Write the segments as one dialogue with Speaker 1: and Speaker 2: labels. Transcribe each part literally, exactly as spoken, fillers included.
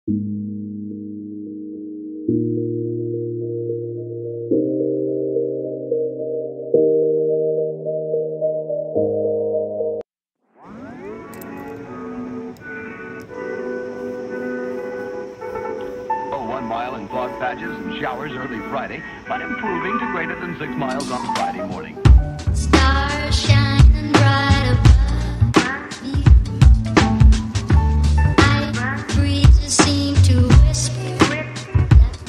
Speaker 1: One mile in fog patches and showers early Friday, but improving to greater than six miles on Friday morning.
Speaker 2: Stars shining bright above me. Night breezes seem to whisper that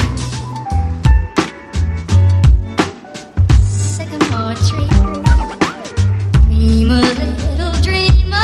Speaker 2: you. Sycamore tree, dream a little dreamer.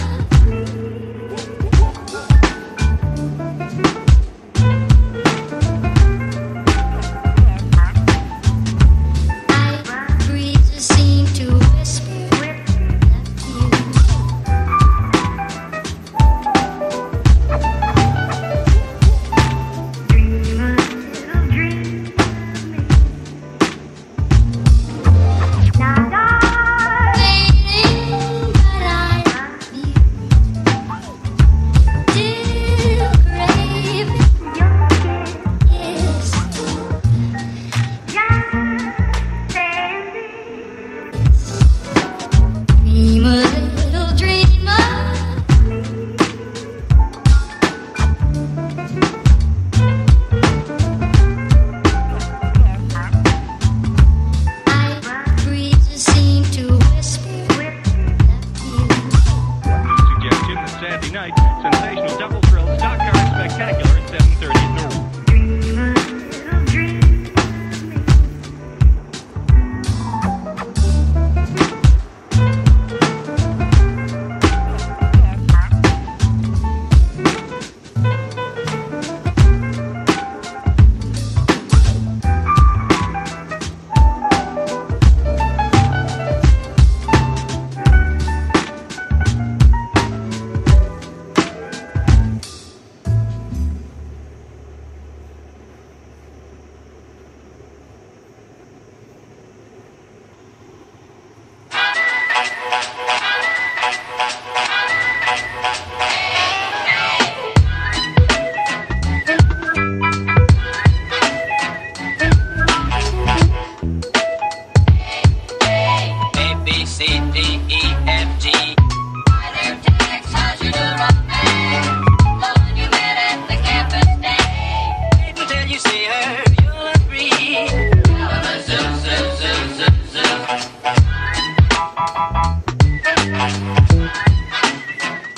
Speaker 3: Night, sensational double thrill, stock car spectacular at seven thirty at Norwood.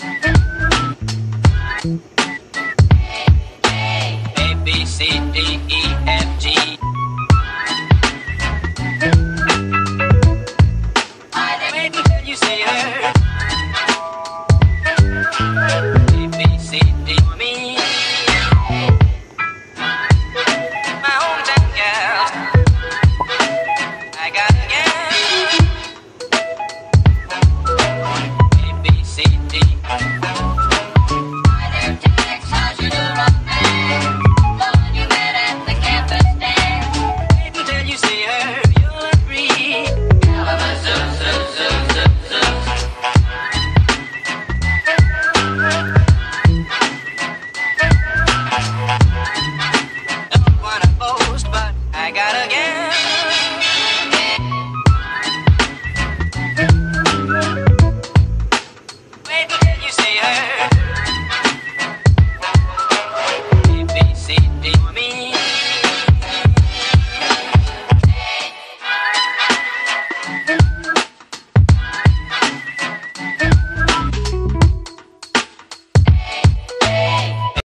Speaker 4: A, B, C, D, E.